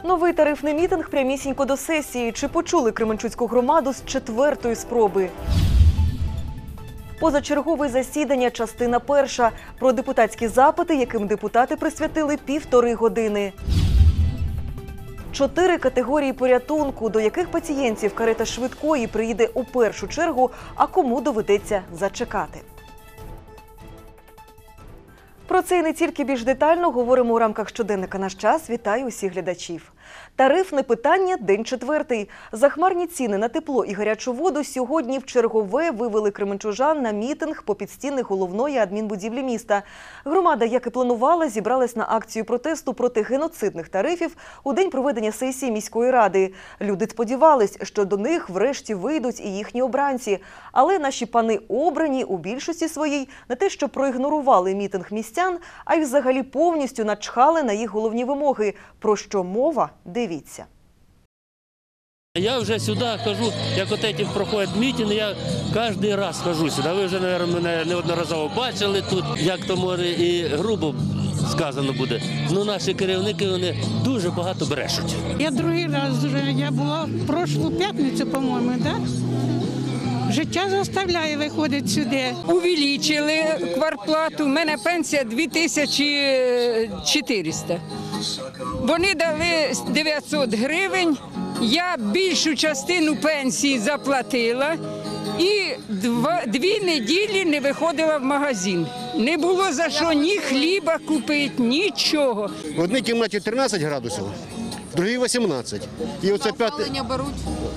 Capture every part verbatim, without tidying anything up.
Новий тарифний мітинг прямісінько до сесії. Чи почули Кременчуцьку громаду з четвертої спроби? Позачергове засідання, частина перша. Про депутатські запити, яким депутати присвятили півтори години. Чотири категорії порятунку, до яких пацієнтів карета швидкої приїде у першу чергу, а кому доведеться зачекати. Про це і не тільки більш детально говоримо у рамках щоденника «Наш час». Вітаю усіх глядачів. Тарифне питання – день четвертий. Захмарні ціни на тепло і гарячу воду сьогодні в чергове вивели кременчужан на мітинг попід стіни головної адмінбудівлі міста. Громада, як і планувала, зібралась на акцію протесту проти геноцидних тарифів у день проведення сесії міської ради. Люди сподівались, що до них врешті вийдуть і їхні обранці. Але наші пани обрані у більшості своїй не те, що проігнорували мітинг містян, а й взагалі повністю начхали на їх головні вимоги. Про що мова? Дивіться. Я вже сюди хожу, як от ці проходять мітинги, я кожен раз хожу сюди. Ви вже, мабуть, мене неодноразово бачили тут, як то може і грубо сказано буде. Ну, наші керівники, вони дуже багато брешуть. Я другий раз вже, я була в прошлу п'ятницю, по-моєму, так? Да? Життя заставляє виходити сюди. Увеличили квартплату, у мене пенсія дві тисячі чотириста. Вони дали дев'ятсот гривень, я більшу частину пенсії заплатила і два, дві неділі не виходила в магазин. Не було за що ні хліба купити, нічого. В одній кімнаті тринадцять градусів, в другій вісімнадцять. І оце опалення беруть?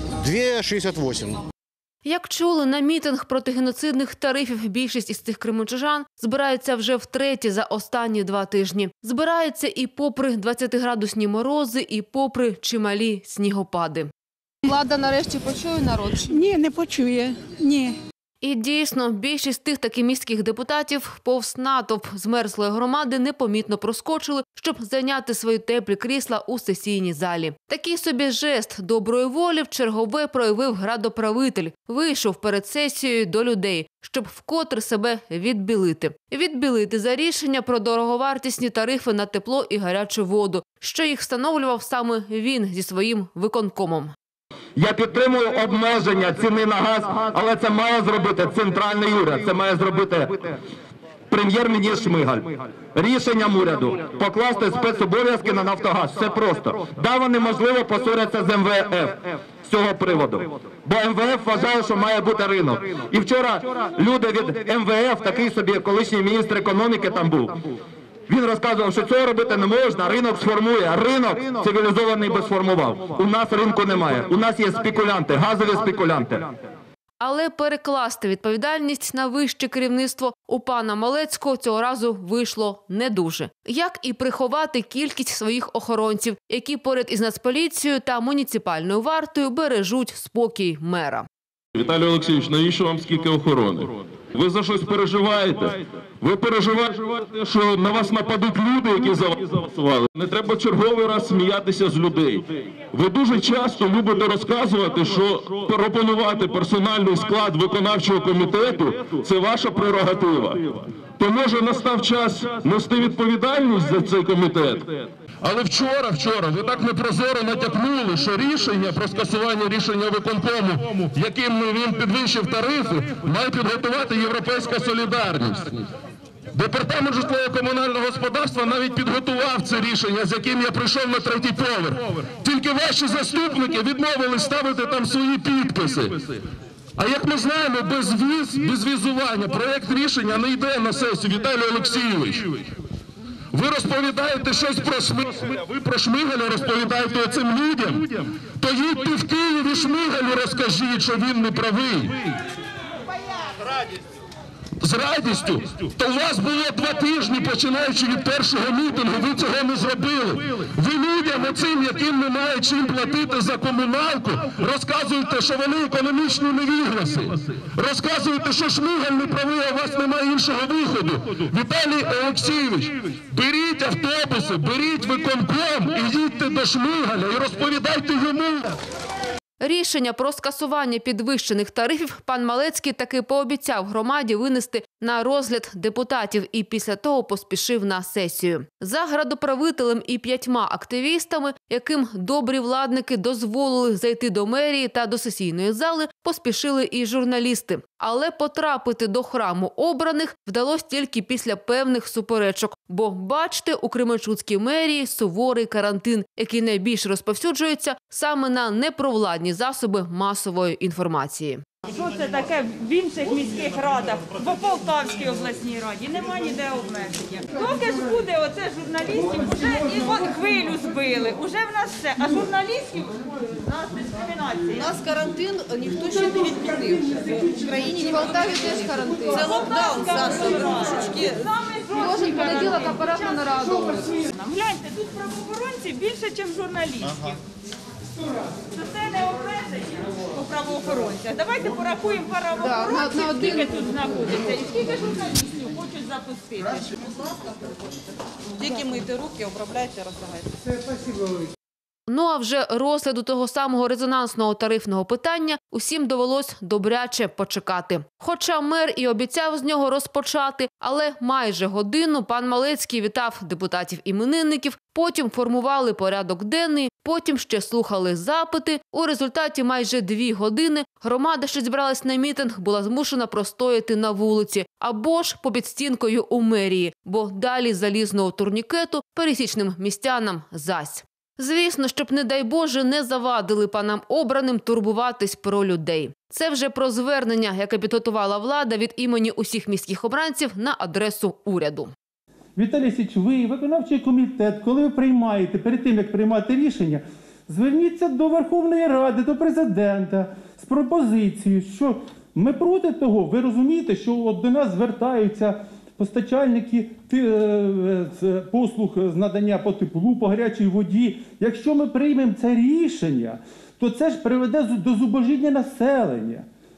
дві шістдесят вісім. Як чули, на мітинг проти геноцидних тарифів більшість із цих кременчужан збирається вже втретє за останні два тижні. Збирається і попри двадцятиградусні морози, і попри чималі снігопади. Влада нарешті почує народ? Ні, не почує, ні. І дійсно, більшість тих таки міських депутатів повз натовп змерзлої громади непомітно проскочили, щоб зайняти свої теплі крісла у сесійній залі. Такий собі жест доброї волі вчергове проявив градоправитель. Вийшов перед сесією до людей, щоб вкотре себе відбілити. Відбілити за рішення про дороговартісні тарифи на тепло і гарячу воду, що їх встановлював саме він зі своїм виконкомом. Я підтримую обмеження ціни на газ, але це має зробити центральний уряд, це має зробити прем'єр-міністр Шмигаль. Рішенням уряду покласти спецобов'язки на Нафтогаз. Все просто. Да, вони, можливо, посоряться з ем ве еф з цього приводу. Бо ем ве еф вважає, що має бути ринок. І вчора люди від ем ве еф, такий собі колишній міністр економіки там був, він розказував, що цього робити не можна, ринок сформує. Ринок цивілізований би сформував. У нас ринку немає. У нас є спекулянти, газові спекулянти. Але перекласти відповідальність на вище керівництво у пана Малецького цього разу вийшло не дуже. Як і приховати кількість своїх охоронців, які поряд із Нацполіцією та муніципальною вартою бережуть спокій мера. Віталій Олексійович, навіщо вам скільки охорони? Ви за щось переживаєте? Ви переживаєте, що на вас нападуть люди, які за вас голосували? Не треба черговий раз сміятися з людей. Ви дуже часто любите розказувати, що пропонувати персональний склад виконавчого комітету – це ваша прерогатива. То може настав час нести відповідальність за цей комітет? Але вчора, вчора, ви так непрозоро натякнули, що рішення про скасування рішення виконкому, яким він підвищив тарифи, має підготувати Європейська солідарність. Департамент житлово-комунального господарства навіть підготував це рішення, з яким я прийшов на третій поверх. Тільки ваші заступники відмовились ставити там свої підписи. А як ми знаємо, без віз, без візування проєкт рішення не йде на сесію, Віталій Олексійович. Ви розповідаєте щось про Шмигаля, ви про Шмигаля розповідаєте оцим людям, то їдьте в Києві Шмигалю розкажіть, що він не правий. З радістю. То у вас було два тижні, починаючи від першого мітингу, ви цього не зробили. Ви людям оцим, яким немає чим платити за комуналку, розказуєте, що вони економічні невігласи. Розказуєте, що Шмигаль не правий, а у вас немає іншого виходу. Віталій Олексійович, беріть автобуси, беріть виконком і їдьте до Шмигаля і розповідайте йому. Рішення про скасування підвищених тарифів пан Малецький таки пообіцяв громаді винести на розгляд депутатів і після того поспішив на сесію. За градоправителем і п'ятьма активістами, яким добрі владники дозволили зайти до мерії та до сесійної зали, поспішили і журналісти. Але потрапити до храму обраних вдалося тільки після певних суперечок. Бо, бачите, у Кременчуцькій мерії суворий карантин, який найбільш розповсюджується саме на непровладні засоби масової інформації. Що це таке в інших міських радах, в Полтавській обласній раді? Нема ніде обмеження. Доки ж буде оце журналістів, уже і от хвилю збили, уже в нас все. А журналістів у нас дискримінація. У нас карантин ніхто ще не відмінив. В країні в Полтаві теж карантин. Це локдаун, Саша, трошечки. Кожен понеділок апаратну нараду. Гляньте, тут правоохоронців більше, ніж журналістів. То це не обмеження у правоохоронцях. Давайте порахуємо правоохоронців, скільки тут знаходиться і скільки журналістів хочуть запустити. Тільки мийте руки, обробляйте, роздягайте. Ну а вже розгляду того самого резонансного тарифного питання усім довелось добряче почекати. Хоча мер і обіцяв з нього розпочати, але майже годину пан Малецький вітав депутатів-іменинників, потім формували порядок денний, потім ще слухали запити. У результаті майже дві години громада, що зібралась на мітинг, була змушена простояти на вулиці або ж попід стінкою у мерії, бо далі залізного турнікету пересічним містянам зась. Звісно, щоб, не дай Боже, не завадили панам обраним турбуватись про людей. Це вже про звернення, яке підготувала влада від імені усіх міських обранців на адресу уряду. Віталій Січ, ви, виконавчий комітет, коли ви приймаєте, перед тим, як приймати рішення, зверніться до Верховної Ради, до президента з пропозицією, що ми проти того, ви розумієте, що от до нас звертаються постачальники послуг з надання по теплу, по гарячій воді. Якщо ми приймемо це рішення, то це ж приведе до зубожіння населення.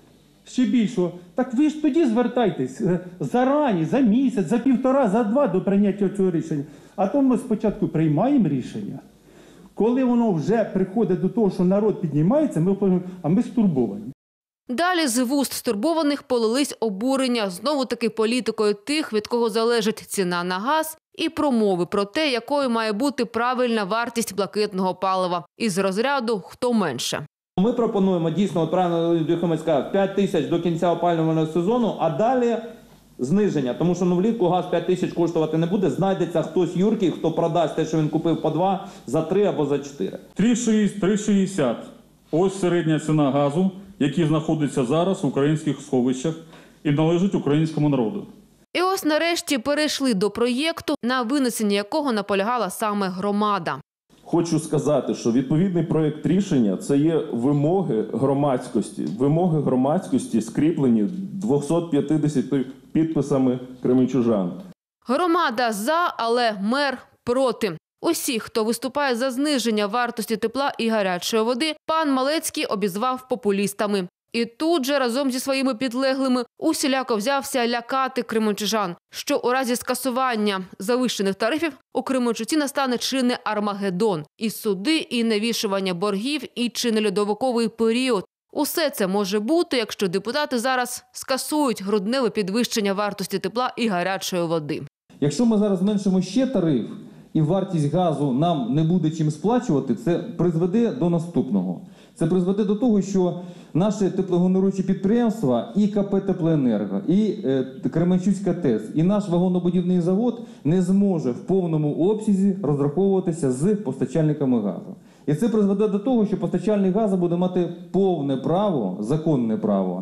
Ще більшого. Так ви ж тоді звертайтесь зарані, за місяць, за півтора, за два до прийняття цього рішення. А то ми спочатку приймаємо рішення. Коли воно вже приходить до того, що народ піднімається, ми говоримо, а ми стурбовані. Далі з вуст стурбованих полились обурення знову-таки політикою тих, від кого залежить ціна на газ, і промови про те, якою має бути правильна вартість блакитного палива. Із розряду «хто менше». Ми пропонуємо дійсно, от правильно Юхимець сказав, п'ять тисяч до кінця опалювального сезону, а далі зниження. Тому що ну, влітку газ п'ять тисяч коштувати не буде, знайдеться хтось юркий, хто продасть те, що він купив по два, за три або за чотири. три шість, три шістдесят. Ось середня ціна газу, який знаходиться зараз в українських сховищах і належить українському народу. І ось нарешті перейшли до проєкту, на винесенні якого наполягала саме громада. Хочу сказати, що відповідний проєкт рішення – це є вимоги громадськості. Вимоги громадськості скріплені двома п'ятдесятьма підписами кременчужан. Громада за, але мер проти. Усі, хто виступає за зниження вартості тепла і гарячої води, пан Малецький обізвав популістами. І тут же разом зі своїми підлеглими усіляко взявся лякати кременчужан, що у разі скасування завищених тарифів у Кременчуці настане чи не Армагеддон. І суди, і навішування боргів, і чи не льодовиковий період. Усе це може бути, якщо депутати зараз скасують грудневе підвищення вартості тепла і гарячої води. Якщо ми зараз зменшимо ще тариф, і вартість газу нам не буде чим сплачувати, це призведе до наступного. Це призведе до того, що наші теплогенеруючі підприємства, і ка пе «Теплоенерго», і е, Кременчуцька ТЕС, і наш вагонобудівний завод не зможе в повному обсязі розраховуватися з постачальниками газу. І це призведе до того, що постачальник газу буде мати повне право, законне право,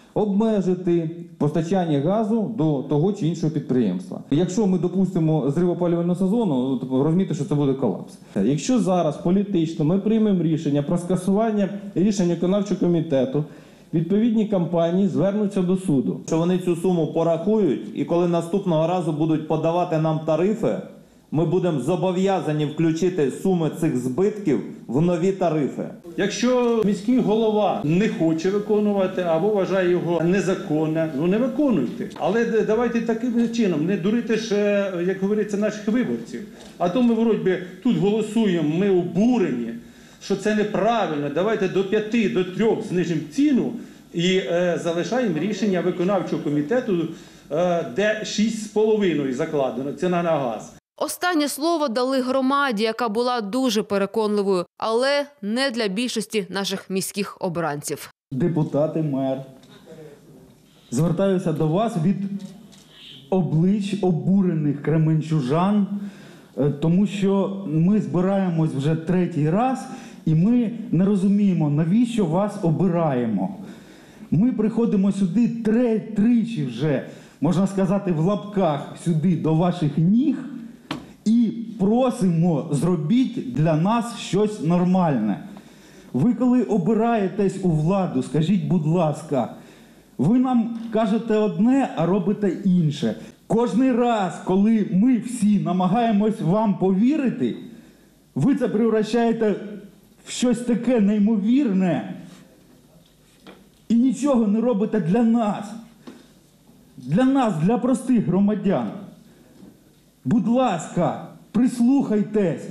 обмежити постачання газу до того чи іншого підприємства. Якщо ми допустимо зрив опалювального сезону, то розумієте, що це буде колапс. Якщо зараз політично ми приймемо рішення про скасування рішення виконавчого комітету, відповідні компанії звернуться до суду. Що вони цю суму порахують, і коли наступного разу будуть подавати нам тарифи, ми будемо зобов'язані включити суми цих збитків в нові тарифи. Якщо міський голова не хоче виконувати або вважає його незаконним, ну не виконуйте. Але давайте таким чином, не дурити ж, як говориться, наших виборців. А то ми, вроді би, тут голосуємо, ми обурені, що це неправильно. Давайте до п'яти, до трьох знижимо ціну і е, залишаємо рішення виконавчого комітету е, де шість з половиною закладено, ціна на газ. Останнє слово дали громаді, яка була дуже переконливою, але не для більшості наших міських обранців. Депутати, мер, звертаюся до вас від облич обурених кременчужан, е, тому що ми збираємось вже третій раз і ми не розуміємо, навіщо вас обираємо. Ми приходимо сюди три, тричі вже, можна сказати, в лапках сюди до ваших ніг і просимо, зробіть для нас щось нормальне. Ви коли обираєтесь у владу, скажіть, будь ласка, ви нам кажете одне, а робите інше. Кожний раз, коли ми всі намагаємось вам повірити, ви це превращаєте в щось таке неймовірне і нічого не робите для нас. Для нас, для простих громадян. Будь ласка, прислухайтесь.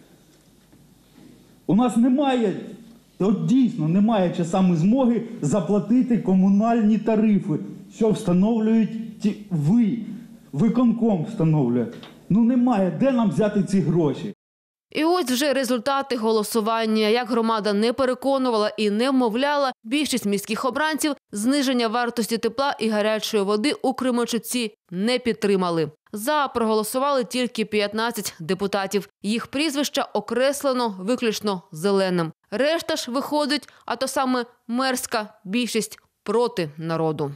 У нас немає, от дійсно немає часами змоги заплатити комунальні тарифи, що встановлюють ті, ви, виконком встановлює. Ну немає, де нам взяти ці гроші? І ось вже результати голосування. Як громада не переконувала і не вмовляла, більшість міських обранців зниження вартості тепла і гарячої води у Кременчуці не підтримали. За проголосували тільки п'ятнадцять депутатів. Їх прізвища окреслено виключно зеленим. Решта ж виходить, а то саме мерська більшість проти народу.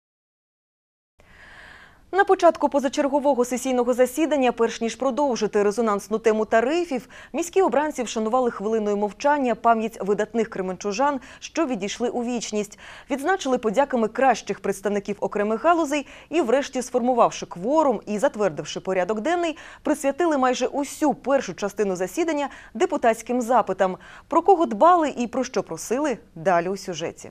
На початку позачергового сесійного засідання, перш ніж продовжити резонансну тему тарифів, міські обранці вшанували хвилиною мовчання пам'ять видатних кременчужан, що відійшли у вічність. Відзначили подяками кращих представників окремих галузей і, врешті, сформувавши кворум і затвердивши порядок денний, присвятили майже усю першу частину засідання депутатським запитам. Про кого дбали і про що просили – далі у сюжеті.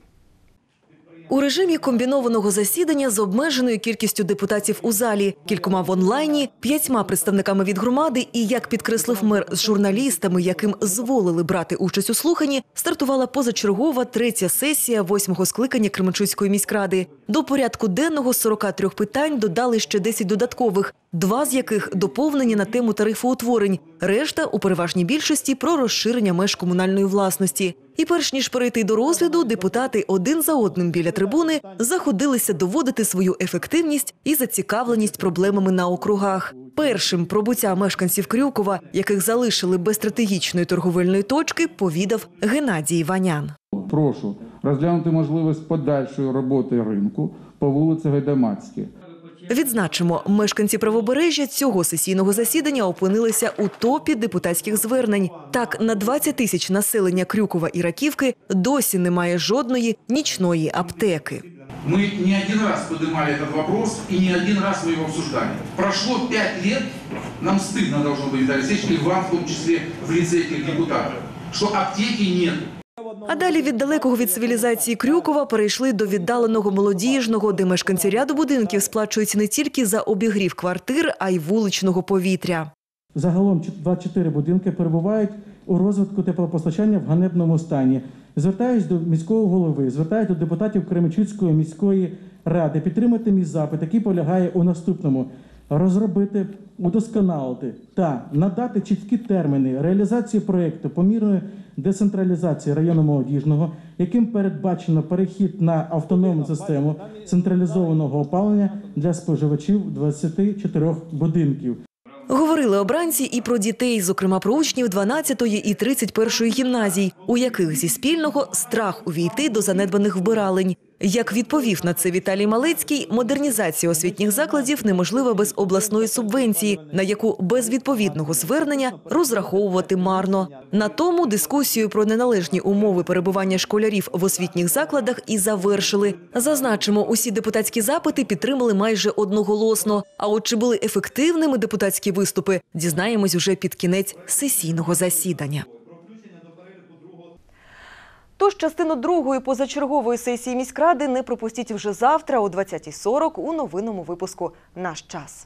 У режимі комбінованого засідання з обмеженою кількістю депутатів у залі, кількома в онлайні, п'ятьма представниками від громади і, як підкреслив мер, з журналістами, яким зволили брати участь у слуханні, стартувала позачергова третя сесія восьмого скликання Кременчуцької міськради. До порядку денного з сорока трьох питань додали ще десять додаткових, два з яких доповнені на тему тарифоутворень, решта у переважній більшості про розширення меж комунальної власності. І перш ніж перейти до розгляду, депутати один за одним біля трибуни заходилися доводити свою ефективність і зацікавленість проблемами на округах. Першим про буття мешканців Крюкова, яких залишили без стратегічної торговельної точки, повідав Геннадій Ванян. Прошу розглянути можливість подальшої роботи ринку по вулиці Гайдамацькій. Відзначимо, мешканці Правобережжя цього сесійного засідання опинилися у топі депутатських звернень. Так, на двадцять тисяч населення Крюкова і Раківки досі немає жодної нічної аптеки. Мы не один раз поднимали этот вопрос и не один раз мы его обсуждали. Прошло пять лет, нам стыдно должно быть, Виталий Алексеевич, и вам в том числе в лице этих депутатов, что аптеки нет. А далі від далекого від цивілізації Крюкова перейшли до віддаленого Молодіжного, де мешканці ряду будинків сплачують не тільки за обігрів квартир, а й вуличного повітря. Загалом двадцять чотири будинки перебувають у розвитку теплопостачання в ганебному стані. Звертаюсь до міського голови, звертаюсь до депутатів Кременчуцької міської ради підтримати мій запит, який полягає у наступному. Розробити, удосконалити та надати чіткі терміни реалізації проєкту помірної децентралізації району Молодіжного, яким передбачено перехід на автономну систему централізованого опалення для споживачів двадцяти чотирьох будинків. Говорили обранці і про дітей, зокрема про учнів дванадцятої і тридцять першої гімназій, у яких зі спільного страх увійти до занедбаних вбиралень. Як відповів на це Віталій Малецький, модернізація освітніх закладів неможлива без обласної субвенції, на яку без відповідного звернення розраховувати марно. На тому дискусію про неналежні умови перебування школярів в освітніх закладах і завершили. Зазначимо, усі депутатські запити підтримали майже одноголосно. А от чи були ефективними депутатські виступи, дізнаємось уже під кінець сесійного засідання. Тож частину другої позачергової сесії міськради не пропустіть вже завтра о двадцятій сорок у новинному випуску «Наш час».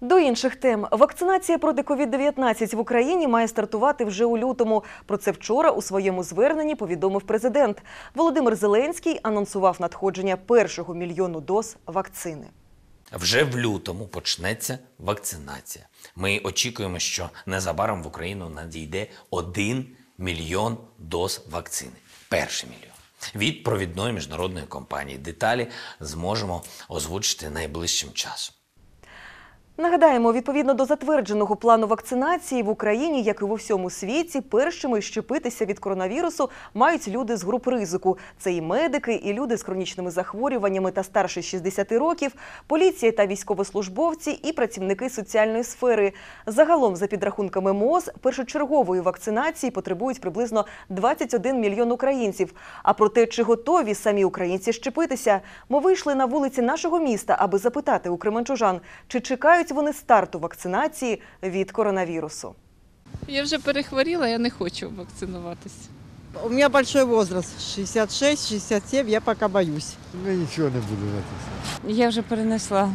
До інших тем. Вакцинація проти ковід дев'ятнадцять в Україні має стартувати вже у лютому. Про це вчора у своєму зверненні повідомив президент. Володимир Зеленський анонсував надходження першого мільйону доз вакцини. Вже в лютому почнеться вакцинація. Ми очікуємо, що незабаром в Україну надійде один мільйон доз вакцини. Перший мільйон. Від провідної міжнародної компанії. Деталі зможемо озвучити найближчим часом. Нагадаємо, відповідно до затвердженого плану вакцинації в Україні, як і в усьому світі, першими щепитися від коронавірусу мають люди з груп ризику. Це і медики, і люди з хронічними захворюваннями та старше шістдесяти років, поліція та військовослужбовці і працівники соціальної сфери. Загалом, за підрахунками МОЗ, першочергової вакцинації потребують приблизно двадцять один мільйон українців. А про те, чи готові самі українці щепитися, ми вийшли на вулиці нашого міста, аби запитати у кременчужан, чи чекають вони старту вакцинації від коронавірусу. Я вже перехворіла, я не хочу вакцинуватися. У меня большой возраст, шестьдесят шесть шестьдесят семь, я пока боюсь. Я нічого не буду робити. Я вже перенесла,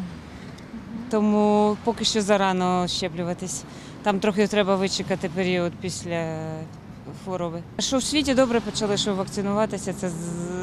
тому поки що зарано щеплюватись. Там трохи треба вичекати період після хвороби. Що в світі добре почали, що вакцинуватися, це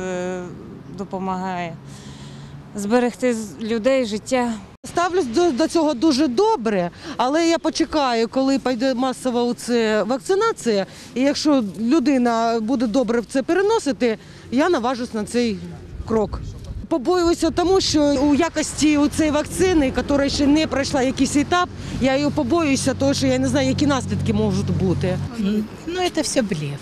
допомагає зберегти людей, життя. Ставлюсь до, до цього дуже добре, але я почекаю, коли піде масова це вакцинація, і якщо людина буде добре це переносити, я наважусь на цей крок. Побоююся тому, що у якості цієї вакцини, яка ще не пройшла якийсь етап, я її побоююся, тому що я не знаю, які наслідки можуть бути. Ну, це все блеф.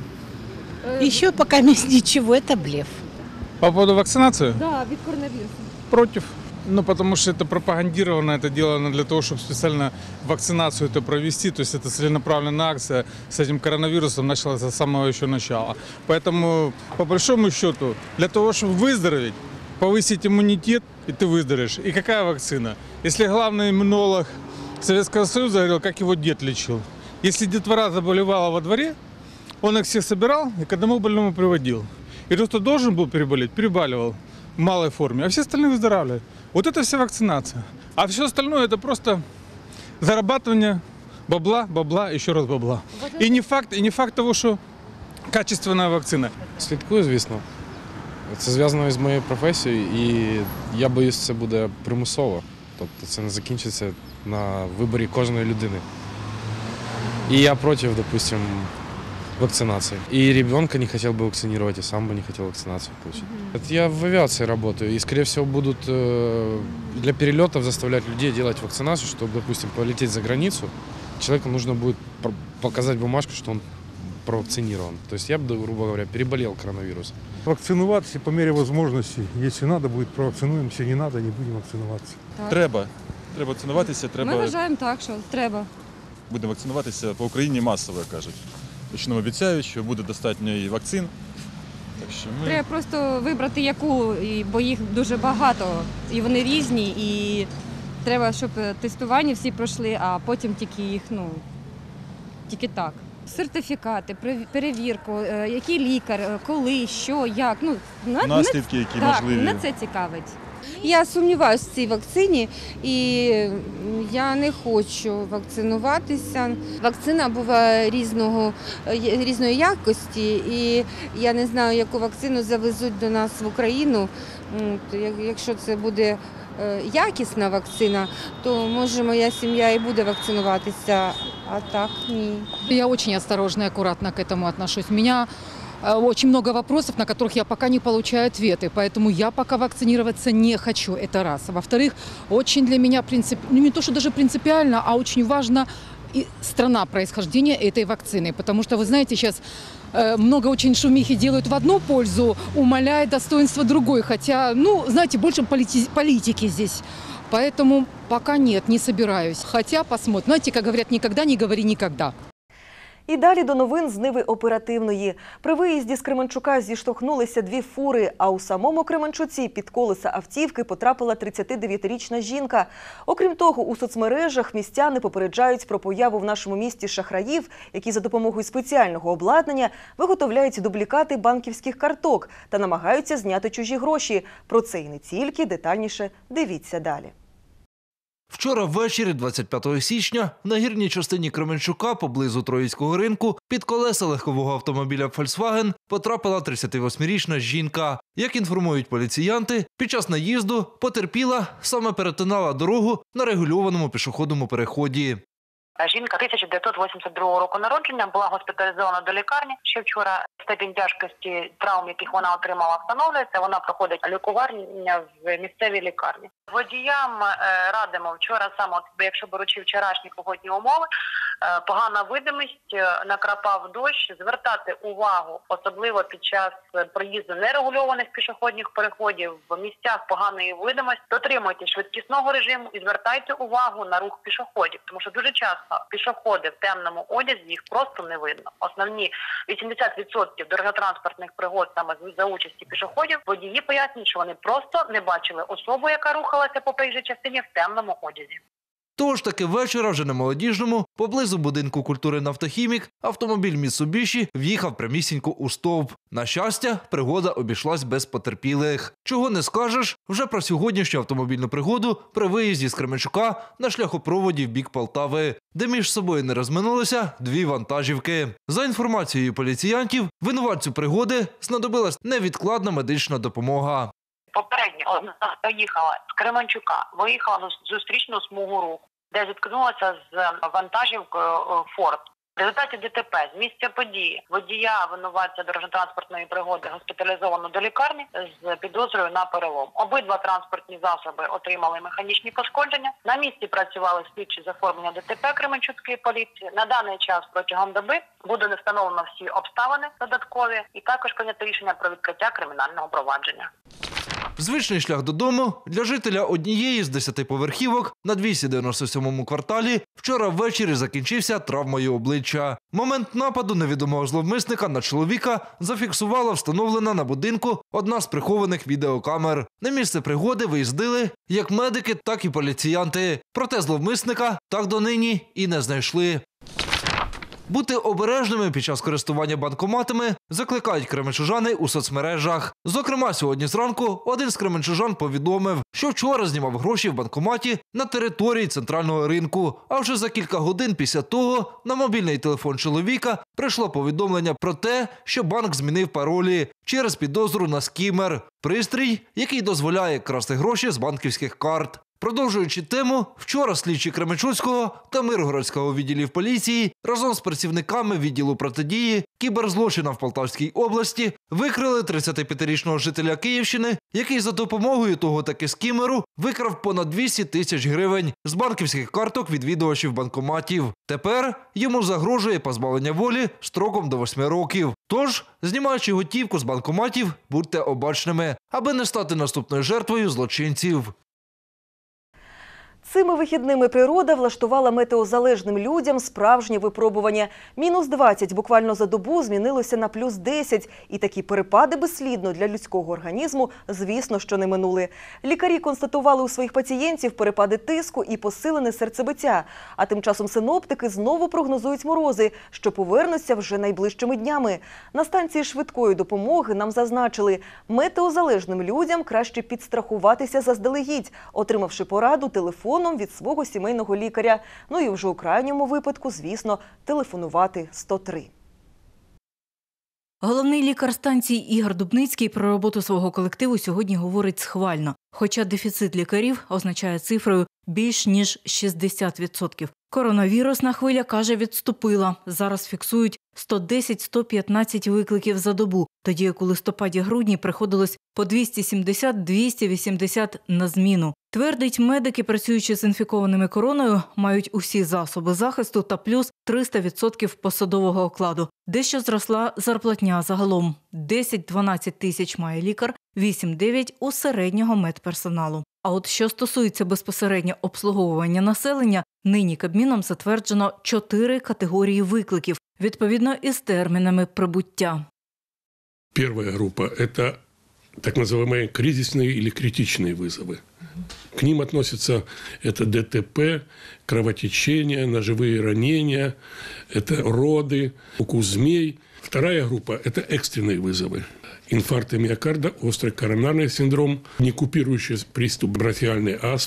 Ще поки нічого, це блеф. По поводу вакцинации? Да, від коронавірусу. Против. Ну, потому что это пропагандировано, это делано для того, чтобы специально вакцинацию это провести. То есть это целенаправленная акция с этим коронавирусом началась с самого еще начала. Поэтому, по большому счету, для того, чтобы выздороветь, повысить иммунитет, и ты выздоровеешь. И какая вакцина? Если главный иммунолог Советского Союза говорил, как его дед лечил. Если детвора заболевала во дворе, он их всех собирал и к одному больному приводил. И тот, кто должен был переболеть, перебаливал в малой форме, а все остальные выздоравливают. Вот это вся вакцинация. А все остальное это просто зарабатывание бабла, бабла, еще раз бабла. И не факт, и не факт того, що качественна вакцина. Слідкую, звісно. Це зв'язано з моєю професією, і я боюсь, це буде примусово. Тобто це не закінчиться на виборі кожної людини. І я проти, допустим, вакцинации. И ребенка не хотел бы вакцинировать, и сам бы не хотел вакцинацию получить. Mm-hmm. Я в авиации работаю, и, скорее всего, будут э, для перелетов заставлять людей делать вакцинацию, чтобы, допустим, полететь за границу. Человеку нужно будет показать бумажку, что он провакцинирован. То есть я бы, грубо говоря, переболел коронавирусом. Вакцинуватися по мірі можливості. Якщо треба, буде провакцинуємося, не треба, не будемо вакцинуватися. Так. Треба. Треба вакцинуватися. Треба... Ми вважаємо так, що треба. Будемо вакцинуватися по Україні масово, як кажуть. Точно обіцяють, що буде достатньо і вакцин. Так що ми... Треба просто вибрати яку, бо їх дуже багато, і вони різні, і треба, щоб тестування всі пройшли, а потім тільки їх, ну, тільки так. Сертифікати, перевірку, який лікар, коли, що, як. Ну, наслідки, які так, можливі. Мене це цікавить. Я сумніваюся в цій вакцині і я не хочу вакцинуватися. Вакцина буває різного, різної якості, і я не знаю, яку вакцину завезуть до нас в Україну. Якщо це буде якісна вакцина, то може моя сім'я і буде вакцинуватися, а так ні. Я дуже осторожно і акуратно к этому отношусь. Меня очень много вопросов, на которых я пока не получаю ответы, поэтому я пока вакцинироваться не хочу, это раз. Во-вторых, очень для меня принцип... ну, не то, что даже принципиально, а очень важна и страна происхождения этой вакцины, потому что, вы знаете, сейчас э, много очень шумихи делают в одну пользу, умаляя достоинство другой, хотя, ну, знаете, больше полити... политики здесь. Поэтому пока нет, не собираюсь. Хотя посмотрим. Знаете, как говорят, никогда не говори никогда. І далі до новин з Ниви оперативної. При виїзді з Кременчука зіштовхнулися дві фури, а у самому Кременчуці під колеса автівки потрапила тридцятидев'ятирічна жінка. Окрім того, у соцмережах містяни попереджають про появу в нашому місті шахраїв, які за допомогою спеціального обладнання виготовляють дублікати банківських карток та намагаються зняти чужі гроші. Про це і не тільки, детальніше дивіться далі. Вчора ввечері, двадцять п'ятого січня, в нагірній частині Кременчука, поблизу Троїцького ринку, під колеса легкового автомобіля «Фольксваген» потрапила тридцятивосьмирічна жінка. Як інформують поліціянти, під час наїзду потерпіла саме перетинала дорогу на регульованому пішохідному переході. Жінка тисяча дев'ятсот вісімдесят другого року народження, була госпіталізована до лікарні. Ще вчора степінь тяжкості травм, яких вона отримала, встановлюється. Вона проходить лікування в місцевій лікарні. Водіям радимо вчора, саме якщо беручи вчорашні погодні умови, погана видимість, накрапав дощ, звертати увагу, особливо під час проїзду нерегульованих пішохідних переходів, в місцях поганої видимості. Дотримуйтесь швидкісного режиму і звертайте увагу на рух пішоходів, тому що дуже часто пішоходи в темному одязі, їх просто не видно. Основні вісімдесят відсотків дорожньо-транспортних пригод саме за участі пішоходів, водії пояснюють, що вони просто не бачили особу, яка рухалася по проїжджій частині в темному одязі. Того ж таки вечора, вже на Молодіжному, поблизу будинку культури «Нафтохімік», автомобіль Mitsubishi в'їхав прямісінько у стовп. На щастя, пригода обійшлась без потерпілих. Чого не скажеш вже про сьогоднішню автомобільну пригоду при виїзді з Кременчука на шляхопроводі в бік Полтави, де між собою не розминулися дві вантажівки. За інформацією поліціянтів, винуватцю пригоди знадобилась невідкладна медична допомога. Попередньо одна поїхала з Кременчука, виїхала на зустрічну смугу руху, де зіткнулася з вантажівкою «Форд». В результаті ДТП з місця події водія винуватця дорожньо-транспортної пригоди госпіталізовано до лікарні з підозрою на перелом. Обидва транспортні засоби отримали механічні пошкодження. На місці працювали слідчі з оформлення ДТП Кременчуцької поліції. На даний час протягом доби буде не встановлено всі обставини додаткові і також прийнято рішення про відкриття кримінального провадження. Звичний шлях додому для жителя однієї з десятиповерхівок на двісті дев'яносто сьомому кварталі вчора ввечері закінчився травмою обличчя. Момент нападу невідомого зловмисника на чоловіка зафіксувала встановлена на будинку одна з прихованих відеокамер. На місце пригоди виїздили як медики, так і поліціянти. Проте зловмисника так донині і не знайшли. Бути обережними під час користування банкоматами закликають кременчужани у соцмережах. Зокрема, сьогодні зранку один з кременчужан повідомив, що вчора знімав гроші в банкоматі на території центрального ринку. А вже за кілька годин після того на мобільний телефон чоловіка прийшло повідомлення про те, що банк змінив паролі через підозру на скімер – пристрій, який дозволяє красти гроші з банківських карт. Продовжуючи тему, вчора слідчі Кременчуцького та Миргородського відділів поліції разом з працівниками відділу протидії кіберзлочинам в Полтавській області викрили тридцятип'ятирічного жителя Київщини, який за допомогою того таки скімеру викрав понад двісті тисяч гривень з банківських карток відвідувачів банкоматів. Тепер йому загрожує позбавлення волі строком до восьми років. Тож, знімаючи готівку з банкоматів, будьте обачними, аби не стати наступною жертвою злочинців. Цими вихідними природа влаштувала метеозалежним людям справжнє випробування. Мінус двадцять буквально за добу змінилося на плюс десять. І такі перепади безслідно для людського організму, звісно, що не минули. Лікарі констатували у своїх пацієнтів перепади тиску і посилене серцебиття. А тим часом синоптики знову прогнозують морози, що повернуться вже найближчими днями. На станції швидкої допомоги нам зазначили, метеозалежним людям краще підстрахуватися заздалегідь, отримавши пораду телефоном від свого сімейного лікаря. Ну і вже у крайньому випадку, звісно, телефонувати сто три. Головний лікар станції Ігор Дубницький про роботу свого колективу сьогодні говорить схвально. Хоча дефіцит лікарів означає цифрою більш ніж шістдесят відсотків. Коронавірусна хвиля, каже, відступила. Зараз фіксують сто десять - сто п'ятнадцять викликів за добу, тоді як у листопаді-грудні приходилось по двісті сімдесят - двісті вісімдесят на зміну. Твердить, медики, працюючи з інфікованими короною, мають усі засоби захисту та плюс триста відсотків посадового окладу. Дещо зросла зарплатня загалом. десять - дванадцять тисяч має лікар, вісім - дев'ять у середнього медперсоналу. А от що стосується безпосередньо обслуговування населення, нині Кабміном затверджено чотири категорії викликів, відповідно із термінами прибуття. Первая группа – это так называемые кризисные или критичные вызовы. К ним относятся это ДТП, кровотечение, ножевые ранения, это роды, укус змей. Вторая группа – это экстренные вызовы. Инфаркт миокарда, острый коронарный синдром, некупирующий приступ бронхиальной астмы,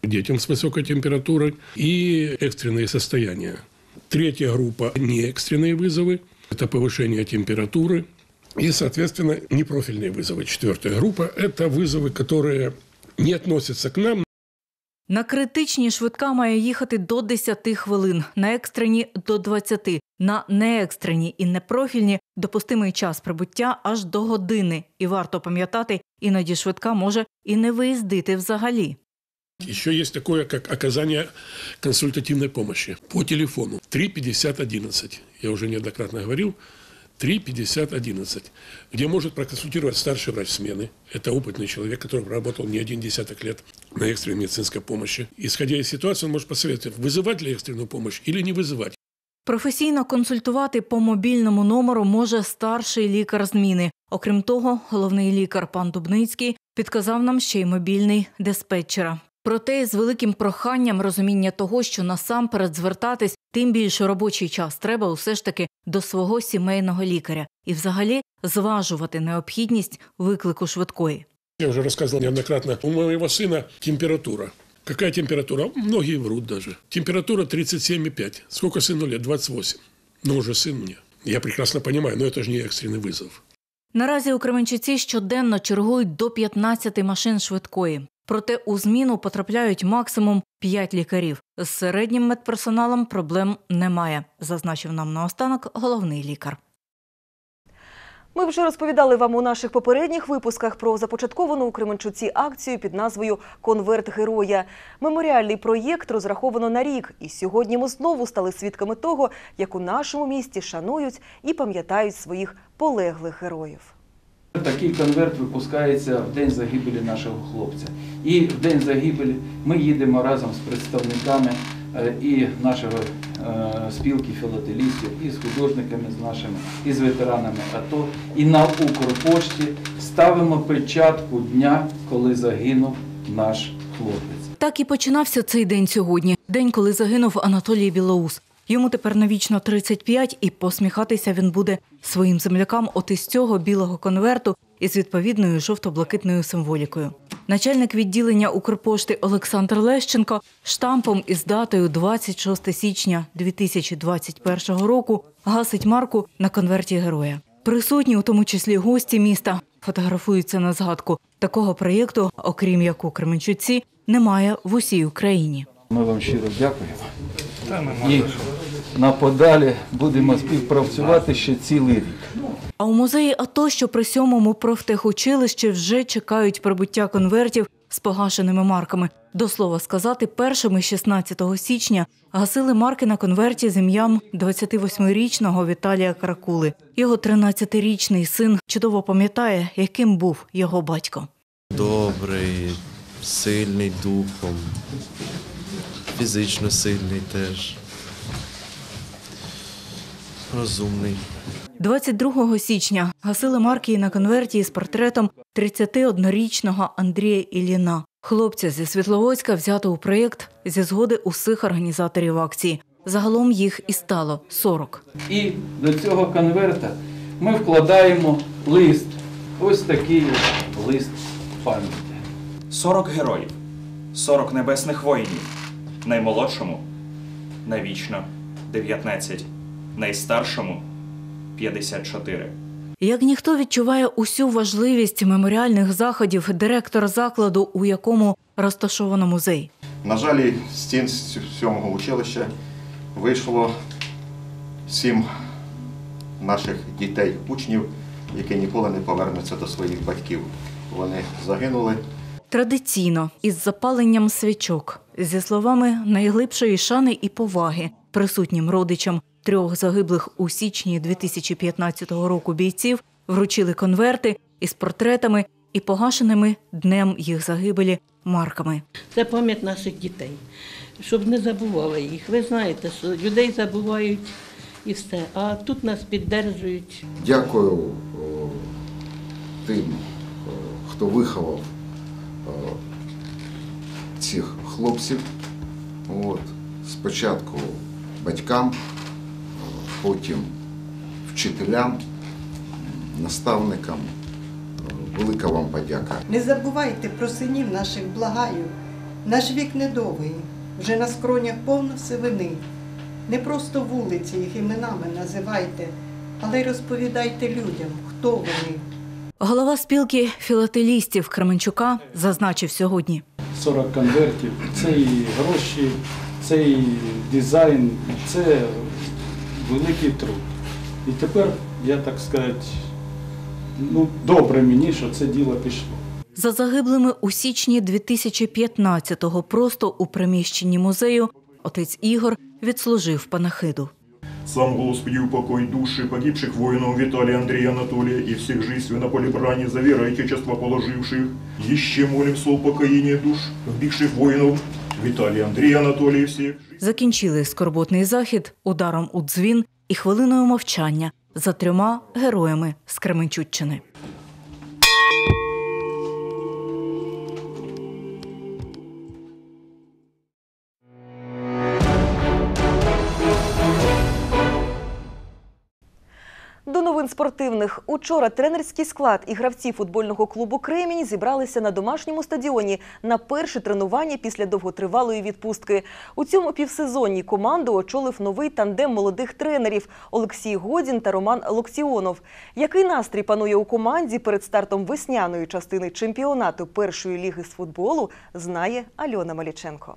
детям с высокой температурой и экстренные состояния. Третья группа – неэкстренные вызовы, это повышение температуры и, соответственно, непрофильные вызовы. Четвертая группа – это вызовы, которые не относятся к нам. На критичні швидка має їхати до десяти хвилин, на екстрені – до двадцяти, на неекстрені і непрофільні – допустимий час прибуття аж до години. І варто пам'ятати, іноді швидка може і не виїздити взагалі. Еще есть такое, как оказание консультативной помощи по телефону. три пятьдесят одиннадцать. Я уже неоднократно говорил. три пятьдесят одиннадцать. Где может проконсультировать старший врач смены. Это опытный человек, который работал не один десяток лет на экстренной медицинской помощи. Исходя из ситуации, он может посоветовать, вызывать ли экстренную помощь или не вызывать. Професійно консультувати по мобільному номеру може старший лікар зміни. Окрім того, головний лікар пан Дубницький підказав нам ще й мобільний диспетчера. Проте з великим проханням розуміння того, що насамперед звертатись, тим більше робочий час треба усе ж таки до свого сімейного лікаря. І взагалі зважувати необхідність виклику швидкої. Я уже рассказывал неоднократно, у моего сына температура. Какая температура? Многие врут даже. Температура тридцать семь и пять. Сколько сыну лет? двадцать восемь. Но уже сын мне. Я прекрасно понимаю, но это же не экстренный вызов. Наразі у Кременчуці щоденно чергують до п'ятнадцяти машин швидкої. Проте у зміну потрапляють максимум п'ять лікарів. З середнім медперсоналом проблем немає, зазначив нам наостанок головний лікар. Ми вже розповідали вам у наших попередніх випусках про започатковану у Кременчуці акцію під назвою «Конверт героя». Меморіальний проєкт розраховано на рік. І сьогодні ми знову стали свідками того, як у нашому місті шанують і пам'ятають своїх полеглих героїв. Такий конверт випускається в день загибелі нашого хлопця. І в день загибелі ми їдемо разом з представниками і нашого спілки філателістів, і з художниками з нашими, і з ветеранами АТО. І на Укрпошті ставимо печатку дня, коли загинув наш хлопець. Так і починався цей день сьогодні. День, коли загинув Анатолій Білоус. Йому тепер навічно тридцять п'ять, і посміхатися він буде своїм землякам от із цього білого конверту із відповідною жовто-блакитною символікою. Начальник відділення Укрпошти Олександр Лещенко штампом із датою двадцять шостого січня дві тисячі двадцять першого року гасить марку на конверті героя. Присутні, у тому числі гості міста, фотографуються на згадку. Такого проєкту, окрім як у Кременчуці, немає в усій Україні. Ми вам щиро дякуємо. І на подалі будемо співпрацювати ще цілий рік. А у музеї АТО, що при сьомому профтехучилищі, вже чекають прибуття конвертів з погашеними марками. До слова сказати, першими шістнадцятого січня гасили марки на конверті з ім'ям двадцятивосьмирічного Віталія Каракули. Його тринадцятирічний син чудово пам'ятає, яким був його батько. Добрий, сильний духом, фізично сильний теж, розумний. двадцять другого січня гасили марки на конверті із портретом тридцятиоднорічного Андрія Ілліна. Хлопця зі Світловодська взято у проєкт зі згоди усіх організаторів акції. Загалом їх і стало сорок. І до цього конверта ми вкладаємо лист. Ось такий лист пам'яті. сорок героїв, сорок небесних воїнів. Наймолодшому – навічно дев'ятнадцять, найстаршому – п'ятдесят чотири. Як ніхто відчуває усю важливість меморіальних заходів директор закладу, у якому розташовано музей. На жаль, з стін сьомого училища вийшло сім наших дітей, учнів, які ніколи не повернуться до своїх батьків. Вони загинули. Традиційно, із запаленням свічок, зі словами найглибшої шани і поваги присутнім родичам трьох загиблих у січні дві тисячі п'ятнадцятого року бійців вручили конверти із портретами і погашеними днем їх загибелі марками. Це пам'ять наших дітей, щоб не забували їх. Ви знаєте, що людей забувають і все, а тут нас підтримують. Дякую о, тим, о, хто виховав о, цих хлопців. От, спочатку батькам, потім вчителям, наставникам. Велика вам подяка. Не забувайте про синів наших, благаю. Наш вік недовгий, вже на скронях повно сивини. Не просто вулиці їх іменами називайте, але й розповідайте людям, хто вони. Голова спілки філателістів Кременчука зазначив сьогодні. сорок конвертів, це і гроші, це і дизайн, це великий труд. І тепер, я так сказати, ну, добре мені, що це діло пішло. За загиблими у січні дві тисячі п'ятнадцятого просто у приміщенні музею отець Ігор відслужив панахиду. Сам Господи, упокой души погибших воинов Виталия, Андрея, Анатолия и всех жителей на поле брани за веру и отечество положивших. Еще молим слов покоения душ погибших воинов Виталия, Андрея, Анатолия и всех. Закінчили скорботний захід ударом у дзвін і хвилиною мовчання за трьома героями з Кременчуччини. До новин спортивних. Учора тренерський склад і гравці футбольного клубу «Кремінь» зібралися на домашньому стадіоні на перше тренування після довготривалої відпустки. У цьому півсезонні команду очолив новий тандем молодих тренерів Олексій Годін та Роман Локтіонов. Який настрій панує у команді перед стартом весняної частини чемпіонату першої ліги з футболу, знає Альона Маліченко.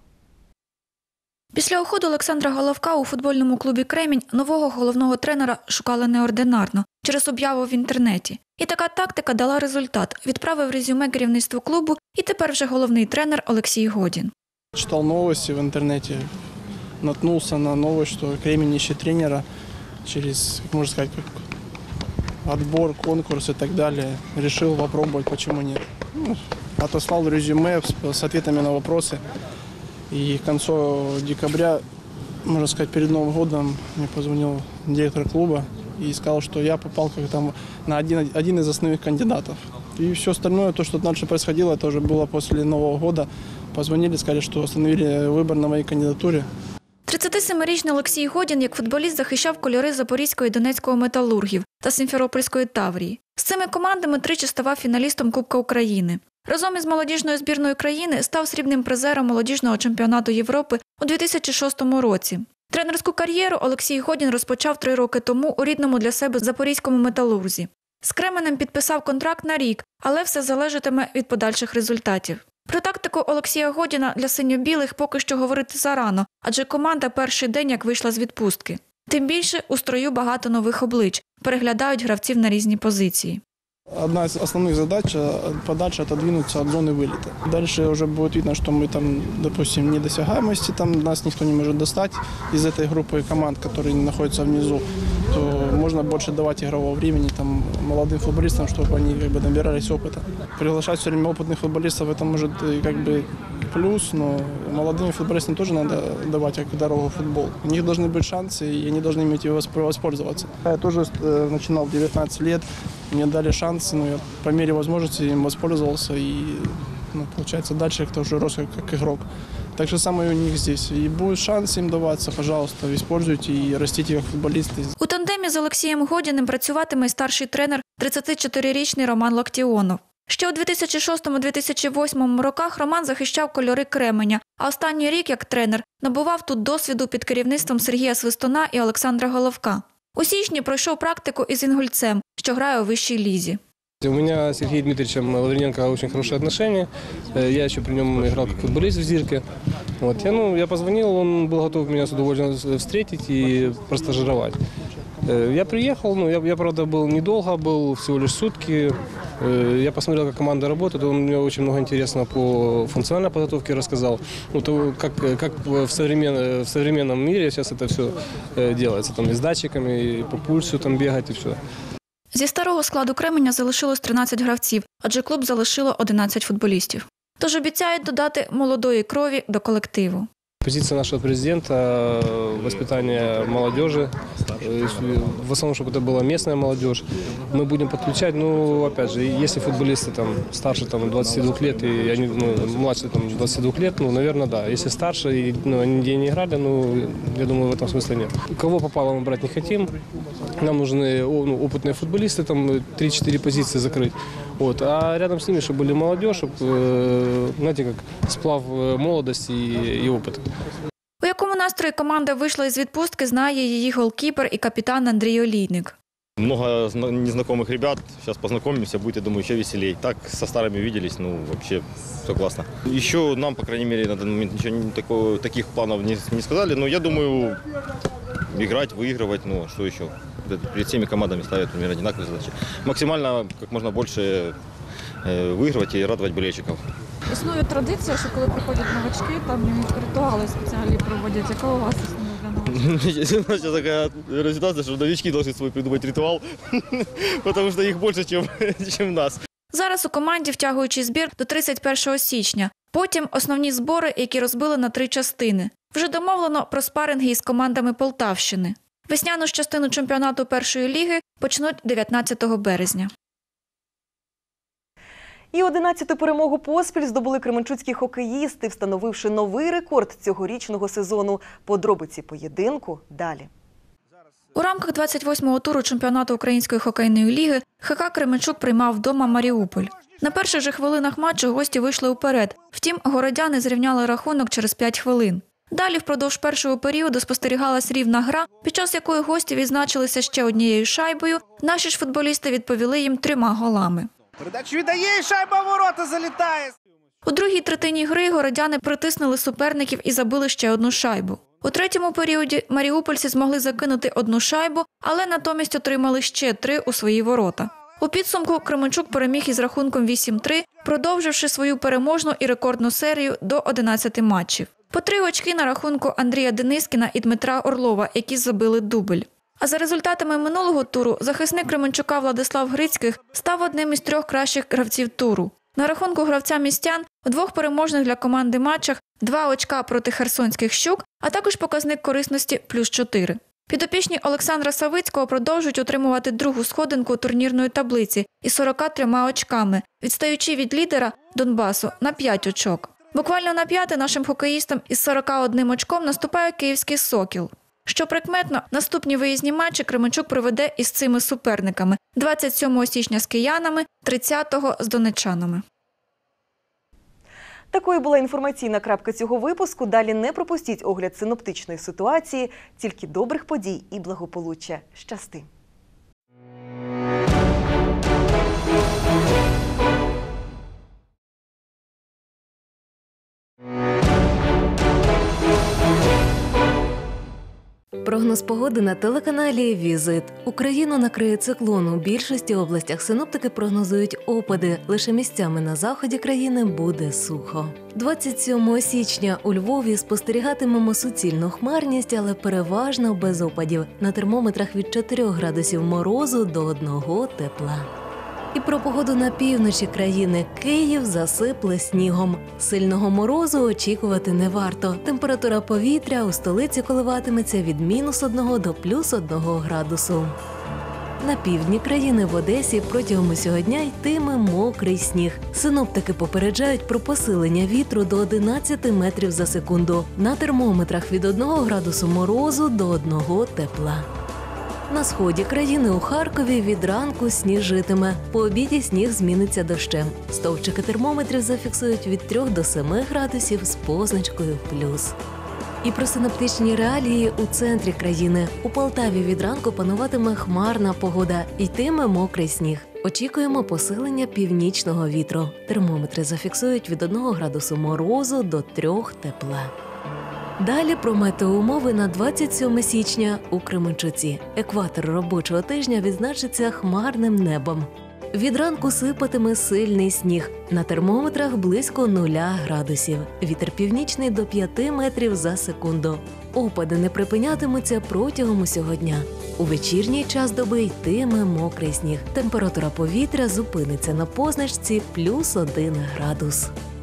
Після уходу Олександра Головка у футбольному клубі «Кремінь» нового головного тренера шукали неординарно, через об'яву в інтернеті. І така тактика дала результат. Відправив резюме керівництву клубу і тепер вже головний тренер Олексій Годін. Читав новості в інтернеті, наткнувся на новость, що «Кремінь» ищет тренера через, можна сказати, отбор, конкурс и так далее. Решил попробовать, почему нет. Ну, отослал резюме с ответами на вопросы. И к концу декабря, можно сказать, перед Новым годом мне позвонил директор клуба и сказал, что я попал как там на один, один из основных кандидатов. И все остальное, то, что дальше происходило, это уже было после Нового года. Позвонили, сказали, что остановили выбор на моей кандидатуре. тридцятисемирічний Олексій Годін як футболіст захищав кольори Запорізького і Донецького металургів та Сімферопольської Таврії. З цими командами тричі ставав фіналістом Кубка України. Разом із молодіжною збірною країни став срібним призером молодіжного чемпіонату Європи у дві тисячі шостому році. Тренерську кар'єру Олексій Годін розпочав три роки тому у рідному для себе Запорізькому металурзі. З Кременем підписав контракт на рік, але все залежатиме від подальших результатів. Про тактику Олексія Годіна для синьо-білих поки що говорити зарано, адже команда перший день як вийшла з відпустки. Тим більше у строю багато нових облич, переглядають гравців на різні позиції. Одна из основных задач – подальше отодвинуться от зоны вылета. Дальше уже будет видно, что мы там, допустим, недосягаемости, там нас никто не может достать из этой группы команд, которые находятся внизу, то можно больше давать игрового времени там, молодым футболистам, чтобы они как бы набирались опыта. Приглашать все время опытных футболистов – это может как бы плюс, но молодым футболистам тоже надо давать как дорогу в футбол. У них должны быть шансы, и они должны иметь его воспользоваться. Я тоже начинал в девятнадцать лет, мне дали шансы, но я по мере возможности им воспользовался, и ну, получается дальше кто уже рос как, как игрок. Так же самое у них здесь. И будет шанс им даваться, пожалуйста, используйте и растите как футболисты. У тандемі з Олексієм Годіним працюватиме старший тренер тридцятичотирирічний Роман Локтіонов. Ще у дві тисячі шостому - дві тисячі восьмому роках Роман захищав кольори Кременя, а останній рік як тренер набував тут досвіду під керівництвом Сергія Свистуна і Олександра Головка. У січні пройшов практику із Інгульцем, що грає у вищій лізі. У меня с Сергеем Дмитриевичем Лаврененко очень хорошие отношения. Я еще при нем играл как футболист в «Зирке». Вот. Я, ну, я позвонил, он был готов меня с удовольствием встретить и простажировать. Я приехал, ну, я, я, правда, был недолго, был всего лишь сутки. Я посмотрел, как команда работает, он мне очень много интересного по функциональной подготовке рассказал. Ну, то, как, как в, современ, в современном мире сейчас это все делается, там, и с датчиками, и по пульсу там бегать, и все. Зі старого складу Кременя залишилось тринадцять гравців, адже клуб залишило одинадцять футболістів. Тож обіцяють додати молодої крові до колективу. Позиция нашего президента – воспитание молодежи, в основном, чтобы это была местная молодежь. Мы будем подключать, ну, опять же, если футболисты там, старше там, двадцати двух лет, и они, ну, младше там, двадцати двух лет, ну, наверное, да. Если старше, и, ну, они нигде не играли, ну, я думаю, в этом смысле нет. Кого попало, мы брать не хотим. Нам нужны ну, опытные футболисты, там три-четыре позиции закрыть. Вот. А рядом с ними, чтобы были молодежь, чтобы, э, знаете, как сплав э, молодости и, и опыта. У якому настрої команда вийшла із відпустки, знає її голкіпер і капітан Андрій Олійник. Много незнакомых ребят, сейчас познакомимся, будет, я думаю, еще веселей. Так, со старыми виделись, ну, вообще, все классно. Еще нам, по крайней мере, на данный момент ничего такого, таких планов не, не сказали, но я думаю, играть, выигрывать, ну, что еще? Перед всеми командами ставят примерно одинаковые задачи. Максимально, как можно больше выигрывать и радовать болельщиков. Існує традиція, що коли приходять новачки, там ритуали спеціальні проводять. Яка у вас існує для новачків? У нас сейчас такая ситуация, что новички должны свой придумать ритуал, потому что их больше, чем, чем нас. Зараз у команді втягуючий збір до тридцять першого січня. Потім основні збори, які розбили на три частини. Вже домовлено про спаринги із командами Полтавщини. Весняну ж частину чемпіонату першої ліги почнуть дев'ятнадцятого березня. І одинадцяту перемогу поспіль здобули кременчуцькі хокеїсти, встановивши новий рекорд цьогорічного сезону. Подробиці поєдинку далі. У рамках двадцять восьмого туру чемпіонату Української хокейної ліги ХК Кременчук приймав вдома Маріуполь. На перших же хвилинах матчу гості вийшли уперед. Втім, городяни зрівняли рахунок через п'ять хвилин. Далі впродовж першого періоду спостерігалась рівна гра, під час якої гості відзначилися ще однією шайбою. Наші ж футболісти відповіли їм трьома голами. Передачу віддає, шайба в ворота залітає. У другій третині гри городяни притиснули суперників і забили ще одну шайбу. У третьому періоді маріупольці змогли закинути одну шайбу, але натомість отримали ще три у свої ворота. У підсумку Кременчук переміг із рахунком вісім три, продовживши свою переможну і рекордну серію до одинадцяти матчів. По три очки на рахунку Андрія Денискіна і Дмитра Орлова, які забили дубль. А за результатами минулого туру захисник Кременчука Владислав Грицьких став одним із трьох кращих гравців туру. На рахунку гравця містян у двох переможних для команди матчах два очка проти херсонських «Щук», а також показник корисності плюс чотири. Підопічні Олександра Савицького продовжують отримувати другу сходинку турнірної таблиці із сорока трьома очками, відстаючи від лідера Донбасу на п'ять очок. Буквально на п'яте нашим хокеїстам із сорока одним очком наступає київський «Сокіл». Що прикметно, наступні виїзні матчі Кременчук проведе із цими суперниками – двадцять сьомого січня з киянами, тридцятого з донеччанами. Такою була інформаційна крапка цього випуску. Далі не пропустіть огляд синоптичної ситуації, тільки добрих подій і благополуччя. Щасти! Прогноз погоди на телеканалі «Візит». Україну накриє циклон. У більшості областях синоптики прогнозують опади. Лише місцями на заході країни буде сухо. двадцять сьомого січня у Львові спостерігатимемо суцільну хмарність, але переважно без опадів. На термометрах від чотирьох градусів морозу до одного тепла. І про погоду на півночі країни. Київ засипле снігом. Сильного морозу очікувати не варто. Температура повітря у столиці коливатиметься від мінус одного до плюс одного градусу. На півдні країни в Одесі протягом усього дня йтиме мокрий сніг. Синоптики попереджають про посилення вітру до одинадцяти метрів за секунду. На термометрах від одного градусу морозу до одного тепла. На сході країни у Харкові від ранку сніжитиме. По обіді сніг зміниться дощем. Стовпчики термометрів зафіксують від трьох до семи градусів з позначкою плюс. І про синоптичні реалії у центрі країни. У Полтаві від ранку пануватиме хмарна погода, йтиме мокрий сніг. Очікуємо посилення північного вітру. Термометри зафіксують від одного градусу морозу до трьох тепла. Далі про метеоумови на двадцять сьоме січня у Кременчуці. Екватор робочого тижня відзначиться хмарним небом. Від ранку сипатиме сильний сніг. На термометрах близько нуля градусів. Вітер північний до п'яти метрів за секунду. Опади не припинятимуться протягом усього дня. У вечірній час доби йтиме мокрий сніг. Температура повітря зупиниться на позначці плюс один градус.